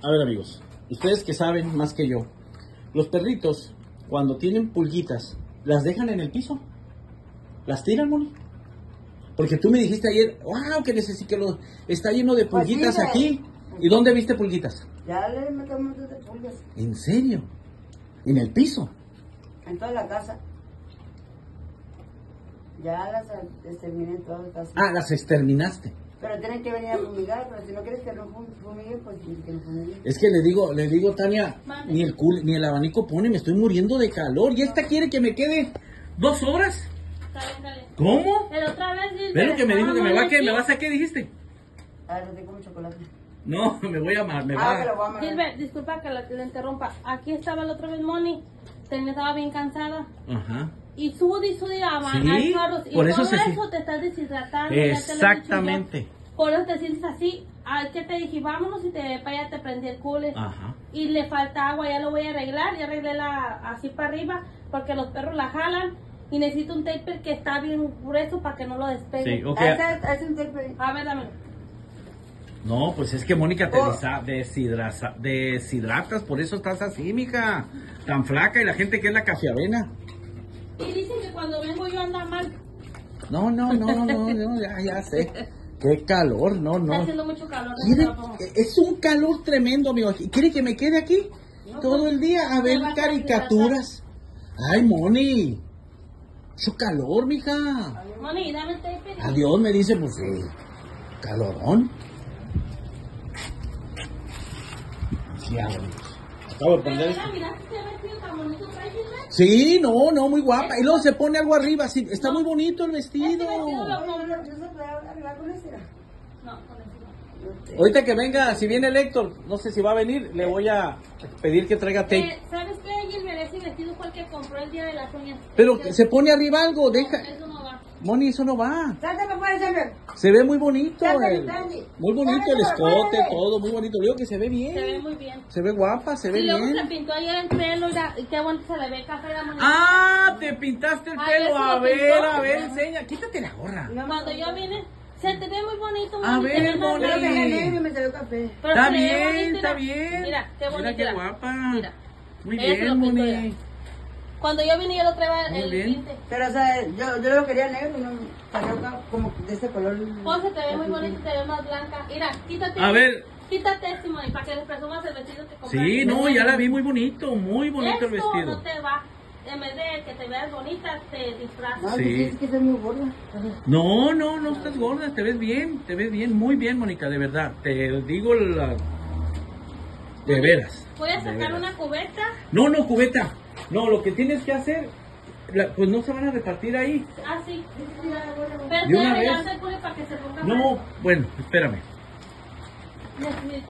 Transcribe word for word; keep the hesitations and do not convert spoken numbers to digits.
A ver, amigos, ustedes que saben más que yo, los perritos, cuando tienen pulguitas, ¿las dejan en el piso? ¿Las tiran, Moni? Porque tú me dijiste ayer, wow, que necesito que lo, está lleno de pulguitas Pues sí, aquí. ¿Y dónde viste pulguitas? Ya le metemos de pulgas ¿En serio? ¿En el piso? en toda la casa. Ya las exterminé en toda la casa. Ah, las exterminaste. Pero tienen que venir a fumigar, pero si no quieres que no fumiguen, pues que no fumiguen. Es que le digo, le digo, Tania, ni el cul, ni el abanico pone, me estoy muriendo de calor. ¿Y esta quiere que me quede dos horas? Dale, dale. ¿Cómo? Pero otra vez dice, ¿Ves lo que me dijo que me va a que aquí. me vas a qué dijiste? A ver, te como chocolate. No, me voy a amar, me Ah, que lo va. voy a amarrar. Gilbert, disculpa que la, que la interrumpa. Aquí estaba la otra vez Moni. Tenía, estaba bien cansada. Ajá. Y sudi y sudi a Sí, hay carros. Y por eso todo se- eso te estás deshidratando. ya te lo he dicho Exactamente. yo. Por eso te sientes así. Ay, que te dije, vámonos y te, para allá te prendí el cooler. Ajá. Y le falta agua, ya lo voy a arreglar. Ya arreglé la así para arriba porque los perros la jalan. Y necesito un taper que está bien grueso para que no lo despegue. Sí, ok. Haz- haz un tape. A ver, dame. No, pues es que Mónica te Oh. desa- deshidraza- deshidratas, por eso estás así, mija. Tan flaca y la gente que es la cafeavena. Y dicen que cuando vengo yo anda mal. No, no, no, no, no, no, ya, ya sé. Qué calor, no, Está no. haciendo mucho calor. Quiere- no puedo. es un calor tremendo, amigo. ¿Quiere que me quede aquí todo el día a ver Te vas a caricaturas? Ay, Moni. Mucho calor, mija. Moni, dame el tape. Adiós, me dice, pues sí. Calorón. Sí, amigos. Acabo de Pero poner. mira, mira, si se vestido tan bonito trae Gilbert. Sí, no, no, muy guapa. Y luego se pone algo arriba. Sí, está muy bonito el Este vestido. vestido lo No, compré. no, no se puede arreglar con este. No, con eso no. No sé. Ahorita que venga, si viene el Héctor, no sé si va a venir, le voy a pedir que traiga tape. Eh, ¿Sabes qué? Gilbert, ese vestido fue el que compró el día de las uñas. Pero que se pone arriba algo, deja. Eso no va. Moni, eso no va. Trátame por ejemplo. Se ve muy bonito. Sácale, el- Sandy. muy bonito el Sácale, escote, sácale. todo, muy bonito. Digo que se ve bien. Se ve muy bien. Se ve guapa, se ve Y luego se bien. pintó ayer el pelo y, la- y qué bonito se le ve café la moneda. Ah, te pintaste el Ay, pelo. eso A lo ver, pintó. a ver, enseña. Quítate la gorra. No, Cuando yo vine, se te ve muy bonito. A Moni, ver, te ves más Moni. Pero grande. dejé negro y me salió café. Pero Está se le ve bien, bonito, está mira. bien. Mira, qué bonito. Mira qué mira. guapa. Mira. Muy Ella se bien, lo pintó, Moni. mira. Cuando yo vine, yo lo traía Muy el bien. tinte. Pero, o sea, yo, yo lo quería negro y no salió como de este color. Oh, se te ve muy bonito, te ve más blanca. Mira, quítate. A ver. Quítate este, Moni, para que les presumas el vestido que compraste. Sí, no, ya la vi muy bonito, muy bonito el Esto vestido. no te va. En vez de que te veas bonita, te disfrazas. No, Sí. sí. Es que soy muy gorda. No, no, no estás gorda, te ves bien, te ves bien, muy bien, Mónica, de verdad. Te digo la... De veras. Voy a de sacar veras. una cubeta. No, no, cubeta. No, lo que tienes que hacer, la- pues no se van a repartir ahí. Ah, sí. Pero ¿De estoy una arreglando vez? el cule para que se ponga No, más. bueno, espérame. Mira, mira.